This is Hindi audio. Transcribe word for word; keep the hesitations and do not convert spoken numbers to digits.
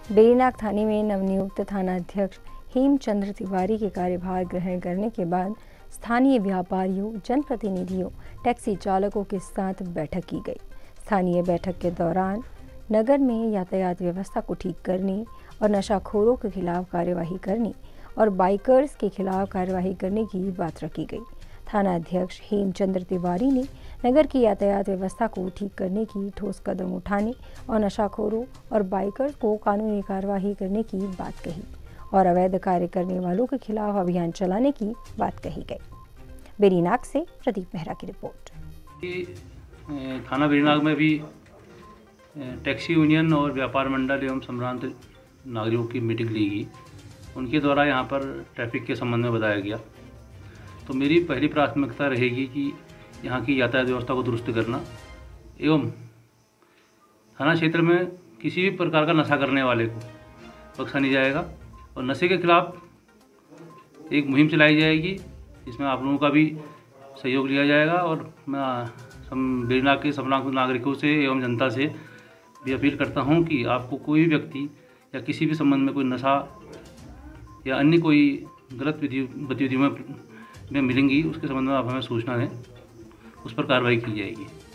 बेरीनाग थाने में नवनियुक्त थानाध्यक्ष हेमचंद्र तिवारी के कार्यभार ग्रहण करने के बाद स्थानीय व्यापारियों, जनप्रतिनिधियों, टैक्सी चालकों के साथ बैठक की गई। स्थानीय बैठक के दौरान नगर में यातायात व्यवस्था को ठीक करने और नशाखोरों के खिलाफ कार्यवाही करने और बाइकर्स के खिलाफ कार्यवाही करने की बात रखी गई। थानाध्यक्ष हेमचंद्र तिवारी ने नगर की यातायात व्यवस्था को ठीक करने की ठोस कदम उठाने और नशाखोरों और बाइकर्स को कानूनी कार्यवाही करने की बात कही और अवैध कार्य करने वालों के खिलाफ अभियान चलाने की बात कही गई। बेरीनाग से प्रदीप मेहरा की रिपोर्ट। थाना बेरीनाग में भी टैक्सी यूनियन और व्यापार मंडल एवं संभ्रांत नागरिकों की मीटिंग ली गई। उनके द्वारा यहाँ पर ट्रैफिक के संबंध में बताया गया। तो मेरी पहली प्राथमिकता रहेगी कि यहाँ की यातायात व्यवस्था को दुरुस्त करना एवं थाना क्षेत्र में किसी भी प्रकार का नशा करने वाले को बख्शा नहीं जाएगा और नशे के खिलाफ एक मुहिम चलाई जाएगी, जिसमें आप लोगों का भी सहयोग लिया जाएगा। और मैं बेरीनाग के सब नागरिकों से एवं जनता से भी अपील करता हूँ कि आपको कोई भी व्यक्ति या किसी भी संबंध में कोई नशा या अन्य कोई गलत गतिविधियों में में मिलेंगी, उसके संबंध में आप हमें सूचना दें, उस पर कार्रवाई की जाएगी।